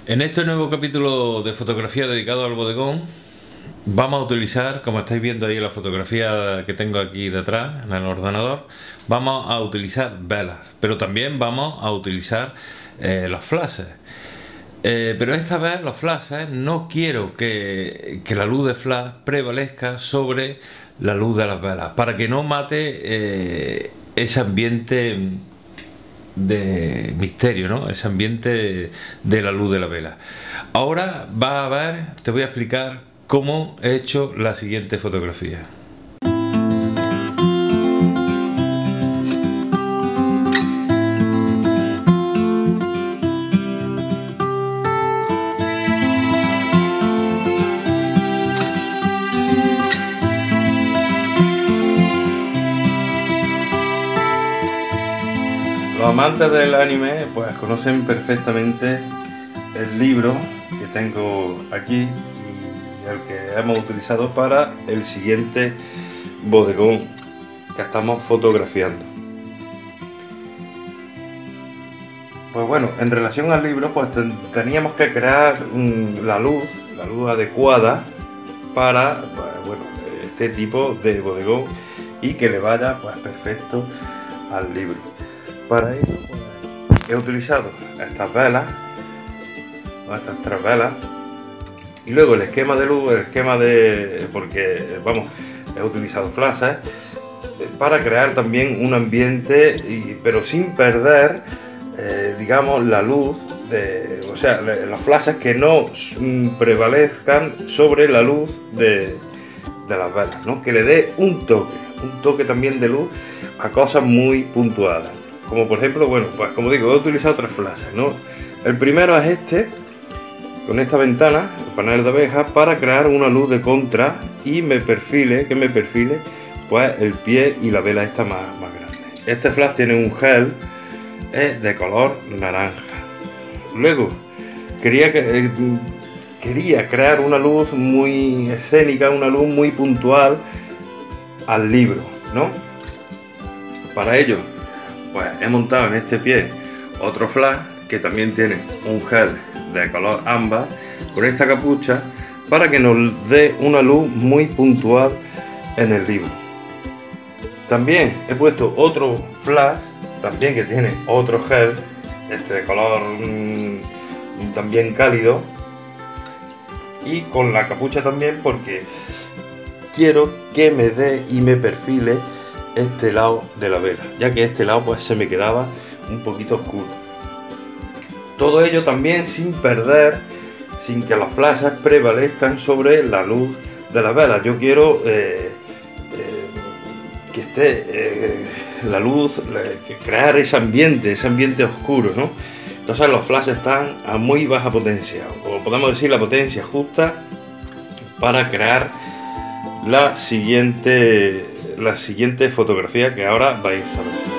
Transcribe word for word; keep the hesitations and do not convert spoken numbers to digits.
En este nuevo capítulo de fotografía dedicado al bodegón vamos a utilizar, como estáis viendo ahí en la fotografía que tengo aquí detrás en el ordenador, vamos a utilizar velas, pero también vamos a utilizar eh, los flashes. Eh, pero esta vez los flashes no quiero que, que la luz de flash prevalezca sobre la luz de las velas, para que no mate eh, ese ambiente de misterio, ¿no? Ese ambiente de, de la luz de la vela. Ahora va a ver, te voy a explicar cómo he hecho la siguiente fotografía. Los amantes del anime pues conocen perfectamente el libro que tengo aquí y el que hemos utilizado para el siguiente bodegón que estamos fotografiando. Pues bueno, en relación al libro pues ten, teníamos que crear um, la luz, la luz adecuada para pues, bueno, este tipo de bodegón y que le vaya pues perfecto al libro. Para ello pues, he utilizado estas velas, estas tres velas, y luego el esquema de luz, el esquema de... porque vamos, he utilizado flashes para crear también un ambiente, y, pero sin perder, eh, digamos, la luz, de, o sea, los flashes que no prevalezcan sobre la luz de, de las velas, ¿no? Que le dé un toque, un toque también de luz a cosas muy puntuales. Como por ejemplo, bueno, pues como digo, he utilizado tres flashes, ¿no? El primero es este, con esta ventana, el panel de abejas, para crear una luz de contra y me perfile, que me perfile, pues el pie y la vela esta más, más grande. Este flash tiene un gel eh, de color naranja. Luego, quería, eh, quería crear una luz muy escénica, una luz muy puntual al libro, ¿no? Para ello, pues he montado en este pie otro flash que también tiene un gel de color ámbar con esta capucha para que nos dé una luz muy puntual en el libro. También he puesto otro flash también que tiene otro gel, este de color mmm, también cálido, y con la capucha también porque quiero que me dé y me perfile este lado de la vela, ya que este lado pues se me quedaba un poquito oscuro. Todo ello también sin perder, sin que los flashes prevalezcan sobre la luz de la vela. Yo quiero eh, eh, que esté eh, la luz, que crear ese ambiente, ese ambiente oscuro, ¿no? Entonces los flashes están a muy baja potencia, o podemos decir la potencia justa para crear la siguiente la siguiente fotografía que ahora vais a ver.